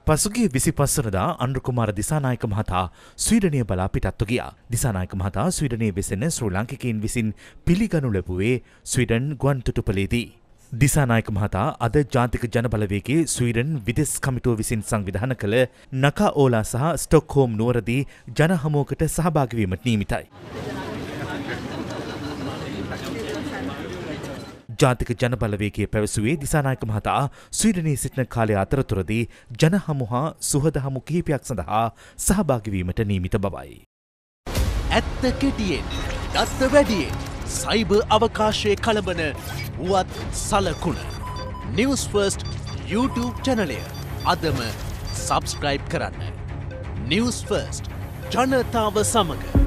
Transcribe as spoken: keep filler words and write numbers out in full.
පසුගිය විසිපස් වනදා අනුරකුමාර දිසානායක මහතා ස්වීඩනය බලා පිටත්ව ගියා. දිසානායක මහතා ස්වීඩනයේ වෙසෙන ශ්‍රී ලාංකිකයින් විසින් පිළිගනු ලැබුවේ ස්වීඩන් ගුවන් තොටුපළේදී. දිසානායක මහතා අද ජාතික ජනබලවේගයේ ස්වීඩන් විදෙස් කමිටුව විසින් සංවිධානය කළ නකා ඕලා සහ ස්ටොක්හෝම් නුවරදී ජන හමුවකට සහභාගී වීමට නියමිතයි. ජාතික ජනබලවේගයේ පැවසුවේ දිසානායක මහතා ස්වීඩනයේ සිටින කාලය අතරතුරදී ජන හමු හා සුහද හමු කිහිපයක් සඳහා සහභාගී වීමට නියමිත බවයි. ඇත්ත කෙටියෙන්, දත්ත වැඩියෙන්, සයිබර් අවකාශයේ කලබන වුවත් සලකුණ. Newsfirst YouTube චැනලය අදම සබ්ස්ක්‍රයිබ් කරන්න. Newsfirst ජනතාව සමග